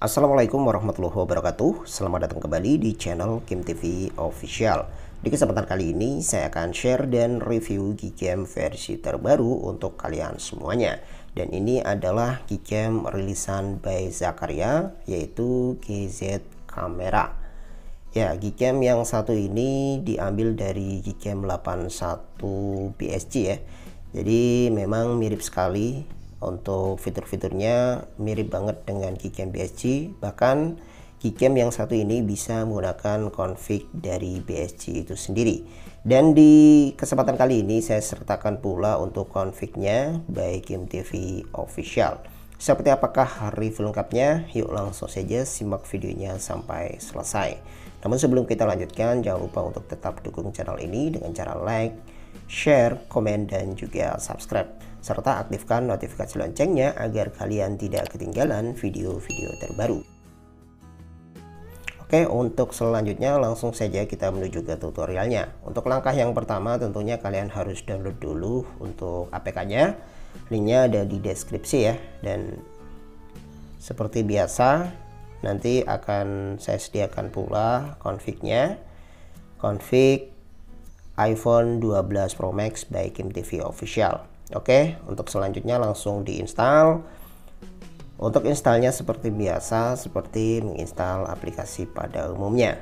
Assalamualaikum warahmatullahi wabarakatuh. Selamat datang kembali di channel Game TV Official. Di kesempatan kali ini saya akan share dan review Gcam versi terbaru untuk kalian semuanya. Dan ini adalah Gcam rilisan by Zakaria, yaitu GZ Camera. Ya, Gcam yang satu ini diambil dari Gcam 81 BSG ya. Jadi memang mirip sekali, untuk fitur-fiturnya mirip banget dengan Gcam BSG. Bahkan Gcam yang satu ini bisa menggunakan config dari BSG itu sendiri. Dan di kesempatan kali ini saya sertakan pula untuk confignya by Game TV Official. Seperti apakah review lengkapnya? Yuk langsung saja simak videonya sampai selesai. Namun sebelum kita lanjutkan, jangan lupa untuk tetap dukung channel ini dengan cara like, share, komen, dan juga subscribe. Serta aktifkan notifikasi loncengnya agar kalian tidak ketinggalan video-video terbaru. Oke, untuk selanjutnya langsung saja kita menuju ke tutorialnya. Untuk langkah yang pertama tentunya kalian harus download dulu untuk APK-nya. Linknya ada di deskripsi ya. Dan seperti biasa nanti akan saya sediakan pula config-nya. Config iPhone 12 Pro Max by Game TV Official. Oke, untuk selanjutnya langsung diinstal. Untuk installnya seperti biasa, seperti menginstal aplikasi pada umumnya.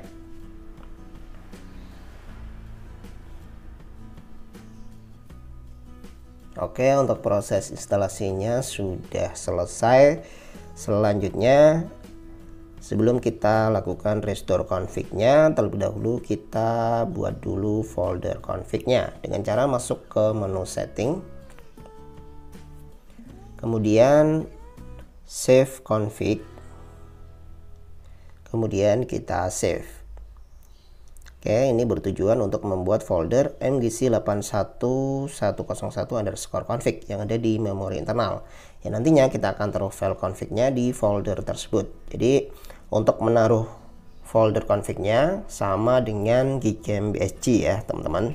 Oke, untuk proses instalasinya sudah selesai. Selanjutnya, sebelum kita lakukan restore config-nya, terlebih dahulu kita buat dulu folder config-nya dengan cara masuk ke menu setting. Kemudian save config. Kemudian kita save. Oke, ini bertujuan untuk membuat folder mgc81101_config yang ada di memori internal. Ya, nantinya kita akan taruh file config-nya di folder tersebut. Jadi untuk menaruh folder config-nya sama dengan Gcam BSG ya teman-teman.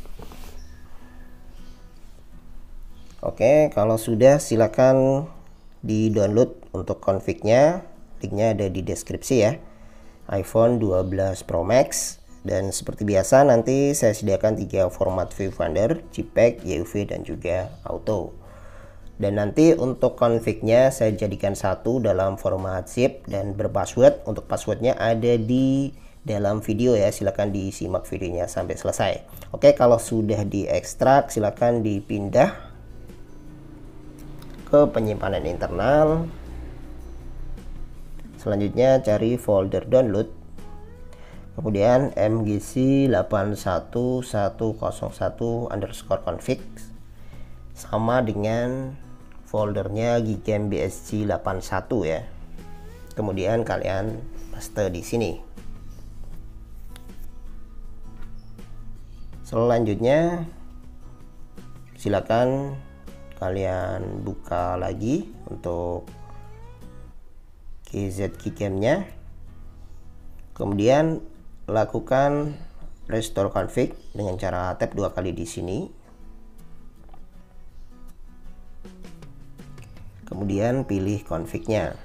Oke, kalau sudah silakan di download untuk config-nya. Linknya ada di deskripsi ya. iPhone 12 Pro Max. Dan seperti biasa nanti saya sediakan 3 format viewfinder, JPEG, YUV, dan juga auto. Dan nanti untuk config-nya saya jadikan satu dalam format zip dan berpassword. Untuk passwordnya ada di dalam video ya, silakan disimak videonya sampai selesai. Oke, kalau sudah diekstrak silakan dipindah ke penyimpanan internal. Selanjutnya cari folder download. Kemudian mgc81101_config sama dengan foldernya Gcam BSG 81 ya. Kemudian kalian paste di sini. Selanjutnya silakan kalian buka lagi untuk GZ Gcam-nya. Kemudian lakukan restore config dengan cara tap 2 kali di sini. Kemudian pilih config-nya.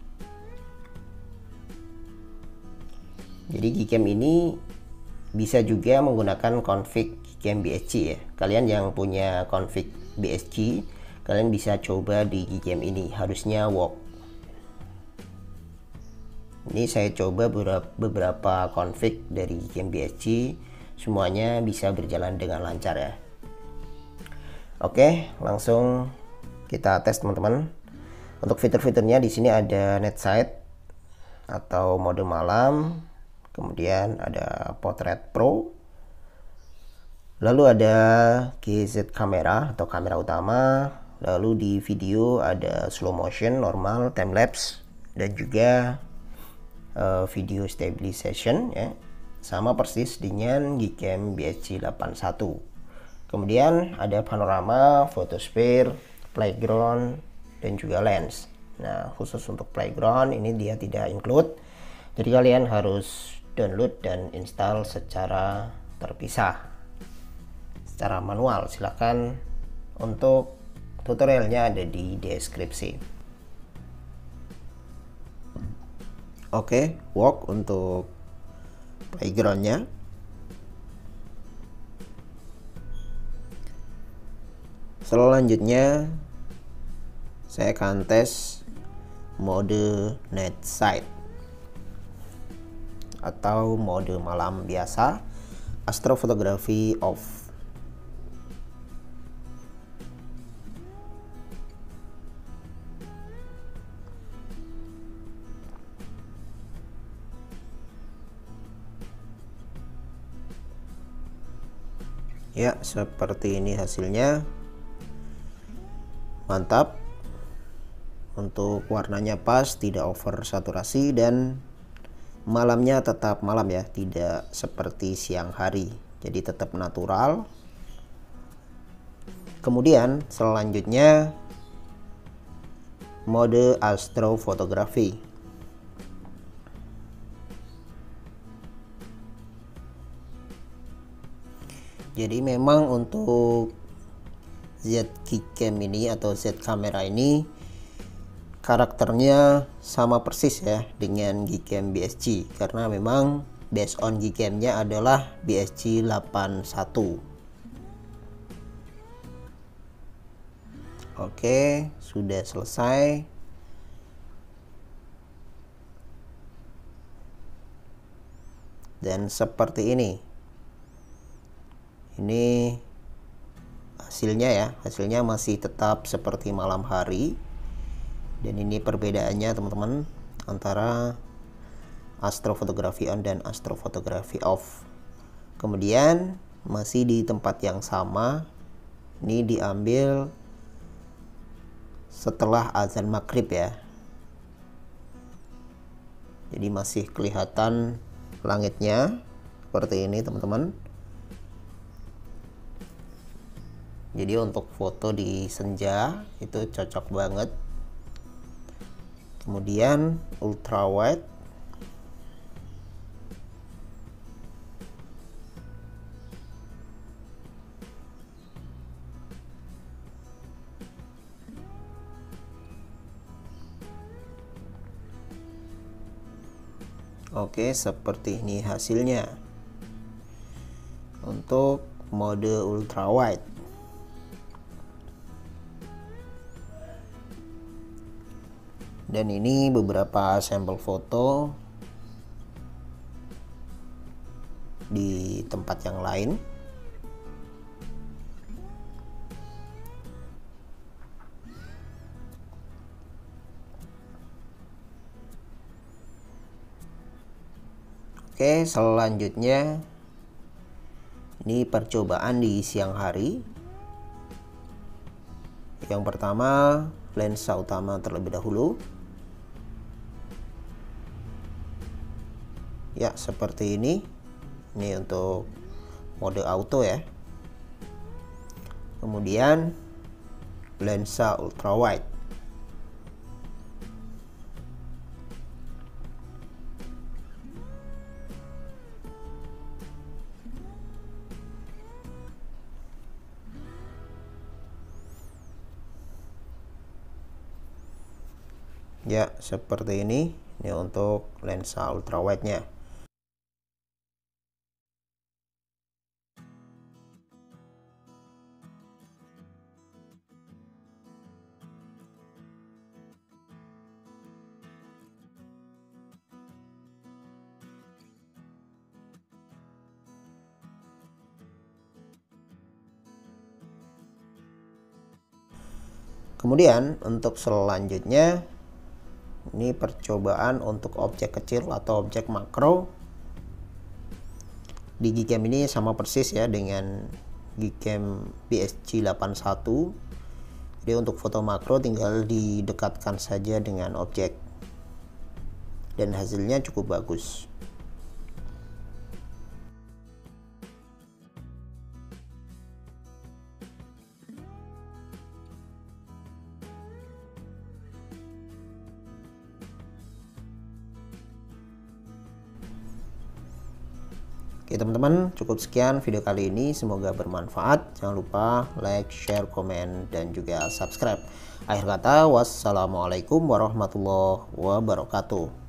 Jadi Gcam ini bisa juga menggunakan config Gcam BSG ya. Kalian yang punya config BSG, kalian bisa coba di Gcam ini, harusnya work. Ini saya coba beberapa config dari Gcam BSG, semuanya bisa berjalan dengan lancar ya. Oke, langsung kita tes teman-teman. Untuk fitur-fiturnya di sini ada night sight atau mode malam, kemudian ada portrait pro, lalu ada GZ kamera atau kamera utama, lalu di video ada slow motion, normal, time lapse, dan juga video stabilization ya, sama persis dengan Gcam BSG 81. Kemudian ada panorama, photosphere, playground, dan juga lens. Nah, khusus untuk playground ini dia tidak include, jadi kalian harus download dan install secara terpisah, secara manual. Silahkan, untuk tutorialnya ada di deskripsi. Oke, work untuk playgroundnya. Selanjutnya saya akan tes mode night sight atau mode malam biasa, astrofotografi off. Ya, seperti ini hasilnya. Mantap. Untuk warnanya pas, tidak over saturasi, dan malamnya tetap malam ya, tidak seperti siang hari. Jadi tetap natural. Kemudian selanjutnya mode astrofotografi. Jadi memang untuk Z Gcam ini atau Z kamera ini karakternya sama persis ya dengan Gcam BSG, karena memang based on Gcam-nya adalah BSG 81. Oke, sudah selesai. Dan seperti ini hasilnya ya, hasilnya masih tetap seperti malam hari. Dan ini perbedaannya teman-teman antara astrofotografi on dan astrofotografi off. Kemudian masih di tempat yang sama, ini diambil setelah azan maghrib ya. Jadi masih kelihatan langitnya seperti ini teman-teman. Jadi untuk foto di senja itu cocok banget. Kemudian ultra wide. Oke, seperti ini hasilnya untuk mode ultra wide. Dan ini beberapa sampel foto di tempat yang lain. Oke, selanjutnya ini percobaan di siang hari. Yang pertama, lensa utama terlebih dahulu. Ya, seperti ini. Ini untuk mode auto ya. Kemudian lensa ultra wide. Ya, seperti ini. Ini untuk lensa ultra wide-nya. Kemudian untuk selanjutnya ini percobaan untuk objek kecil atau objek makro. Di Gcam ini sama persis ya dengan Gcam BSG 81. Jadi untuk foto makro tinggal didekatkan saja dengan objek dan hasilnya cukup bagus. Oke teman-teman, cukup sekian video kali ini, semoga bermanfaat. Jangan lupa like, share, komen, dan juga subscribe. Akhir kata, wassalamualaikum warahmatullahi wabarakatuh.